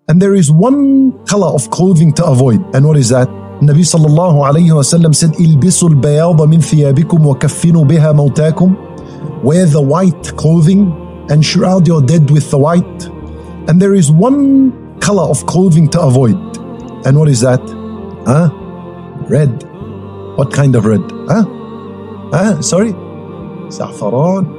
And there is one color of clothing to avoid. And what is that? Nabi sallallahu alayhi wa sallam said, إِلْبِسُوا الْبَيَاضَ مِنْ ثِيَابِكُمْ وَكَفِّنُوا بِهَا مَوْتَاكُمْ. Wear the white clothing and shroud your dead with the white. And there is one color of clothing to avoid. And what is that? Red. What kind of red? Sorry? Saffron?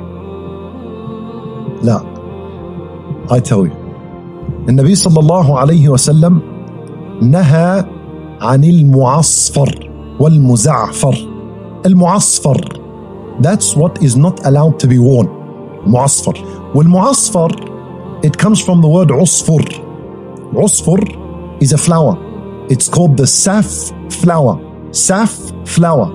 La. I tell you. The Nabi sallallahu alayhi wa sallam نهى عن المعصفر والمزعفر. المعصفر, that's what is not allowed to be worn. معصفر. والمعصفر, it comes from the word عصفر. عصفر is a flower. It's called the saf flower. Saf flower.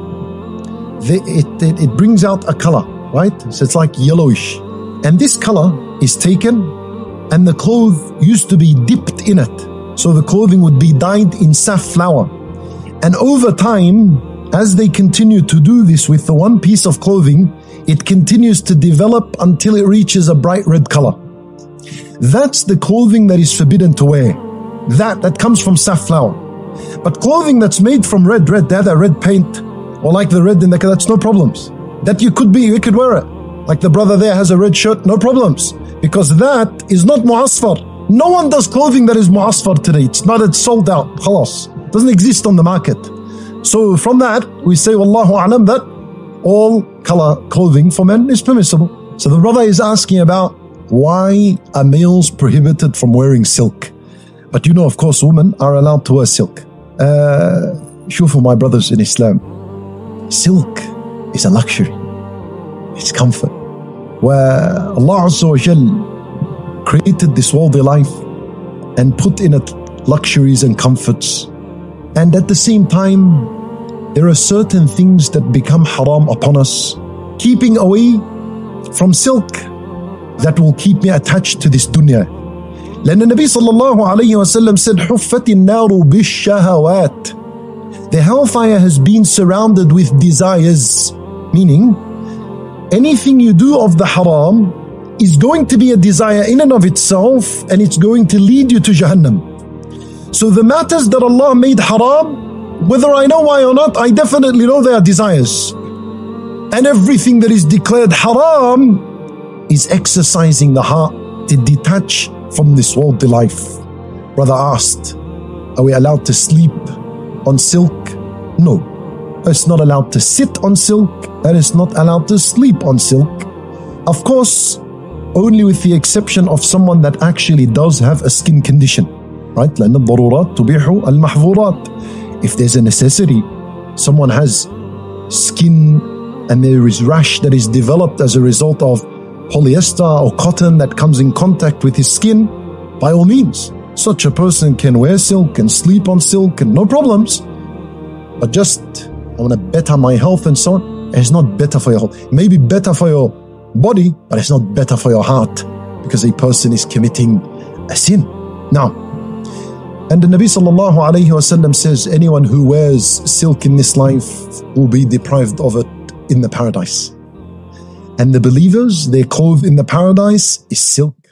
It brings out a color, right? So it's like yellowish. And this color is taken and the cloth used to be dipped in it. So the clothing would be dyed in saf flower. And over time, as they continue to do this with the one piece of clothing, it continues to develop until it reaches a bright red color. That's the clothing that is forbidden to wear. That comes from saf flower. But clothing that's made from red, they have that red paint, or like the red in the, that's no problems. That you could wear it. Like the brother there has a red shirt, no problems. Because that is not mu'asfar. No one does clothing that is mu'asfar today. It's sold out. Khalas. Doesn't exist on the market. So from that, we say, Wallahu a'lam, that all color clothing for men is permissible. So the brother is asking about why are males prohibited from wearing silk? But you know, of course, women are allowed to wear silk. Shufu, my brothers in Islam, silk is a luxury. It's comfort. Where Allah Azza wa Jal created this worldly life and put in it luxuries and comforts. And at the same time, there are certain things that become haram upon us. Keeping away from silk, that will keep me attached to this dunya. لأن النبي صلى الله عليه وسلم said, حُفَّتِ النَّارُ بِالشَّهَوَاتِ. The hellfire has been surrounded with desires, meaning anything you do of the haram is going to be a desire in and of itself, and it's going to lead you to Jahannam. So the matters that Allah made haram, whether I know why or not, I definitely know they are desires. And everything that is declared haram is exercising the heart to detach from this worldly life. Brother asked, are we allowed to sleep on silk? No. It's not allowed to sit on silk, and it's not allowed to sleep on silk. Of course, only with the exception of someone that actually does have a skin condition, right? لأن الضرورات تبيح المحظورات. If there's a necessity, someone has skin and there is rash that is developed as a result of polyester or cotton that comes in contact with his skin, by all means, such a person can wear silk and sleep on silk and no problems. But just, I want to better my health and so on, it's not better for your health. It may be better for your body, but it's not better for your heart, because a person is committing a sin. Now, and the Nabi sallallahu alayhi wa sallam says, anyone who wears silk in this life will be deprived of it in the paradise. And the believers, their clothes in the paradise is silk.